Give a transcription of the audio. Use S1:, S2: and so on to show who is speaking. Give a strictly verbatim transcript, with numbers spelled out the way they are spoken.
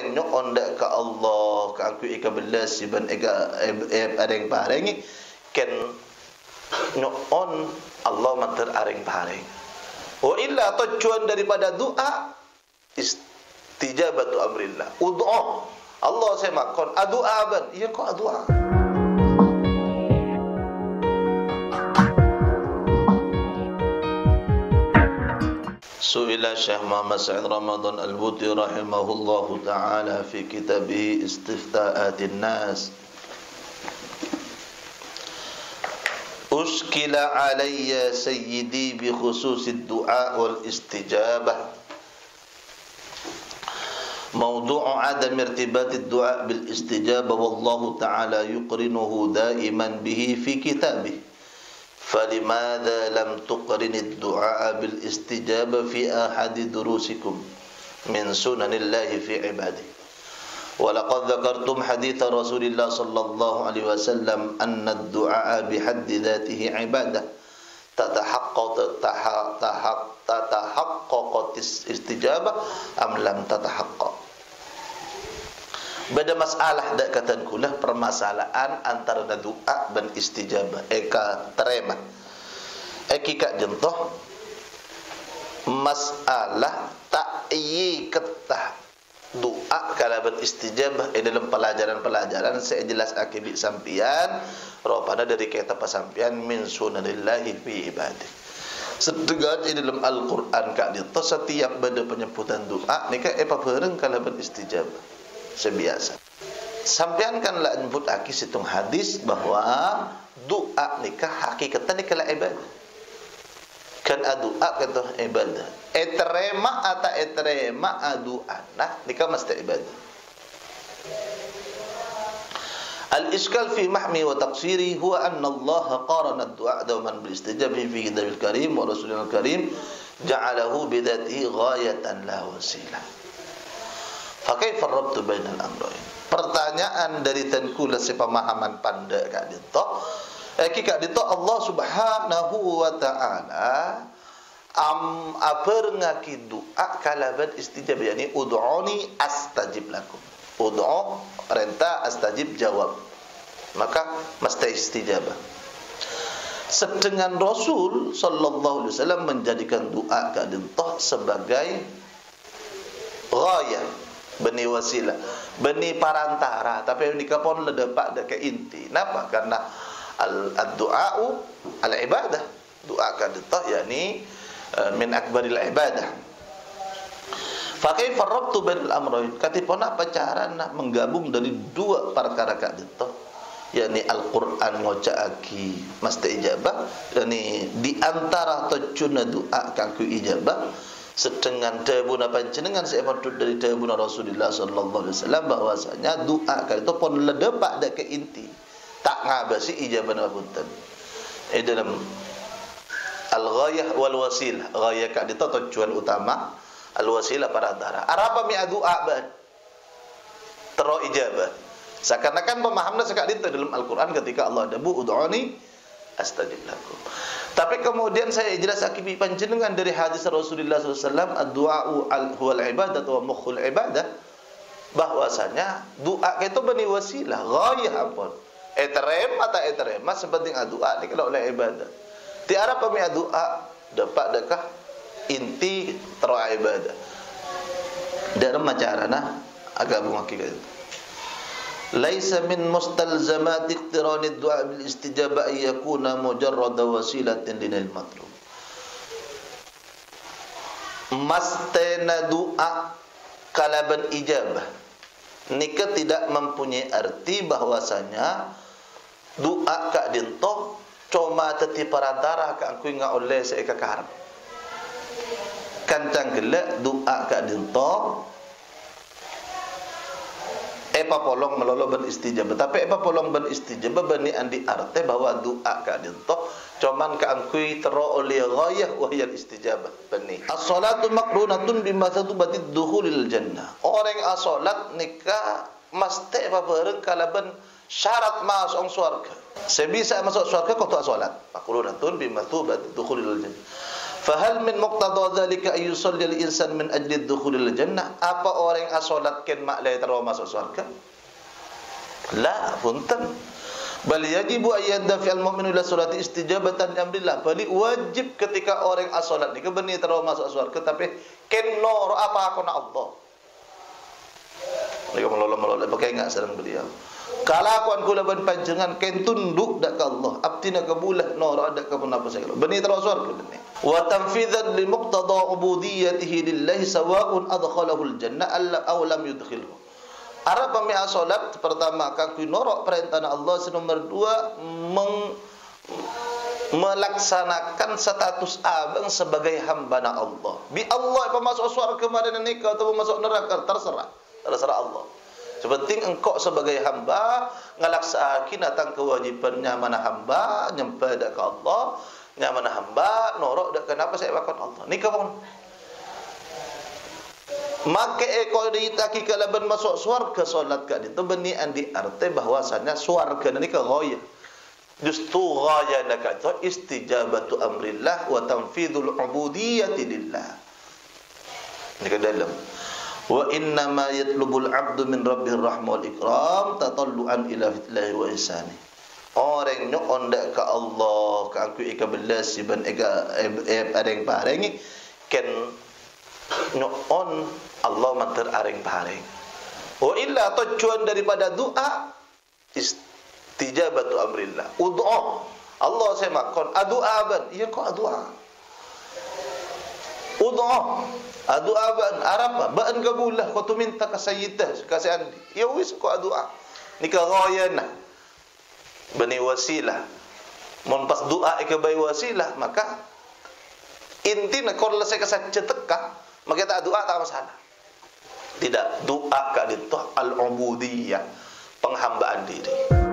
S1: pareng nyok onda ka Allah ka aku ika belas siban ika areng pareng ken nyok on Allah mantar areng pareng. Wa illa tujuan daripada doa istijabatu amrillah. Ud'u Allah saya makon adua ban. Iya kok adua. Su'ila Syekh Muhammad Sa'id Ramadan Al-Buti rahimahullahu ta'ala fi kitabih Istifta'atin Nas. Uskila alayya sayyidi bi khususid du'a wal istijabah. Mawdu'u adam irtibatid du'a bil istijabah wallahu ta'ala yuqrinuhu daiman bihi fi kitabih. فلماذا لم تقرن الدعاء بالاستجابة في أحد دروسكم من سنن الله في عباده ولقد ذكرتم حديث رسول الله صلى الله عليه وسلم أن الدعاء بحد ذاته عبادة تتحقق تتحقق استجابة أم لم تتحقق. Beda masalah dak katan kulah permasalahan antara doa dan istijabah eka terema eki kak jentoh masalah ta'yi ketah doa kalaban istijabah eh, dalam pelajaran-pelajaran saya jelas akibat sampian rupanya dari kitab sampian min sunanillahi fi ibadih setegat di dalam Al-Quran kak jentoh setiap beda penyebutan doa nika apa bareng kalaban istijabah sebiasa. Sampean kan lah nyebut aki situng hadis bahwa doa nikah hakikatan nikah lah ibadah. Kan doa kata ibadah. Eterema atau eterema doa nah nikah mesti ibadah. Al-iskal fi mahmi wa taqsiri huwa anna Allah qarana ad-du'a dawman bil istijabi fi kitabil karim wa rasulil karim ja'alahu bidatihi ghayatan la wasilah. Fakaifa rabtu bainal amrayn. Pertanyaan dari tenkula si pemahaman panda kak dito. Eh kak dito Allah Subhanahu wa taala am aper ngaki doa kalaban istijab yani ud'uni astajib lakum. Ud'u renta astajib jawab. Maka mesti istijabah. Sedangkan Rasul sallallahu alaihi wasallam menjadikan doa kak dito sebagai ghayah beni wasilah, beni parantara, tapi nikah pun ledepak dek inti. Kenapa? Karena al-du'a'u al-ibadah. Doa kadetah yakni min akbaril ibadah. Fa kaifa rabtu bainal amrayn? Katipun apa cara nak menggabung dari dua perkara kadetah? Yakni Al-Qur'an ngocaaki mesti ijabah, yakni di antara tujuan doa kangku ijabah. Sedangkan dawuh panjenengan saya patut dari dawuh Rasulullah sallallahu alaihi wasallam bahwasanya doa kali itu pun ledepak dak ke inti tak ngabasi ijabah punten eh dalam al-ghayah wal wasilah ghayah kali itu tujuan utama al-wasilah parantara arapa mi doa ban tero ijabah seakan-akan pemahamna sekali itu dalam Al-Qur'an ketika Allah dabu ud'uni astajib lakum. Tapi kemudian saya jelas akibat panjenengan dari hadis Rasulullah sallallahu alaihi wasallam ad-du'a'u huwal ibadah wa mukhul ibadah bahwasanya doa itu bani wasilah ghayah ampun eterem atau eterema sepenting doa ni kalau oleh ibadah tiara pemi doa dapat dekah inti tero ibadah dalam macarana agama hakikat itu laisa min mustalzamat iqtiran ad-du'a bil istijabah yakuna mujarrad wasilatin lil matlub. Mastana doa kalaban ijabah nika tidak mempunyai arti bahwasanya doa kak dinto cuma teti perantara kak angkui nga oleh seeka kaharap. Kancang gelak doa kak dinto epa polong melolo ben istijabah tapi epa polong ben istijabah bani andi arte bahwa doa ka dinto cuman ka angkui tero oleh ghayah wa hiya istijabah bani as-salatu maqrunatun bima tatubatid dukhulil jannah orang as-salat nikah mesti apa bareng kalaban syarat masuk surga sebisa masuk surga kau tu as-salat maqrunatun bima tatubatid dukhulil jannah Fahal min muqtada dzalika ay yusalli al-insan min ajli dukhulil jannah? Apa orang yang salat ken mak lai terus masuk surga? La, punten. Bal yajibu ay yadafi al-mu'minu ila salati istijabatan li amrillah. Bali wajib ketika orang salat ni kebeni terus masuk surga tapi ken nor apa aku nak Allah. Mereka melolong-melolong pakai ingat sareng beliau. Kalau aku kula ban panjenengan ken tunduk dak ka Allah, abtina ka bulah nor dak ka punapa segala. Beni terus surga beni. Wa tanfidhan li muqtada ubudiyyatihi lillahi sawa'un adkhalahu al-jannah aw lam yudkhilhu. Arab pemi'a salat pertama kaku norok perintah Allah, nomor dua meng, melaksanakan status abang sebagai hamba na Allah. Bi Allah apa masuk surga mana nikah atau masuk neraka terserah, terserah Allah. Sepenting engkau sebagai hamba ngalaksanakan datang kewajibannya mana hamba nyembah dak ke Allah, nya mana hamba norok dak kenapa saya bakon Allah. Nikah pun maka ekor ditaki kalaban masuk surga solat ka itu beni andi arti bahwasanya surga ni ka ghaya. Justru ghaya dak itu istijabatu amrillah wa tanfidul ubudiyyati lillah. Ni ka dalam wa inna ma yatlubul abdu min rabbir rahmah wal ikram tatalluan ila fitlahi wa ihsani. Orang nyo ondak ka Allah ka aku ika belas ban ega areng pareng ken nyo on Allah mantar areng pareng. Wa illa tujuan daripada doa istijabatu amrillah. Ud'a Allah saya makon adua ban iya kok adua. Ud'a adua ban arapa ban kabulah ko tu minta ka sayyidah ka andi. Ya wis ko adua. Nika ghayana bani wasilah. Mun pas doa ke bai wasilah maka inti nak kalau saya kesaja teka maka tak doa tak masalah. Tidak doa ka itu al-ubudiyah, penghambaan diri.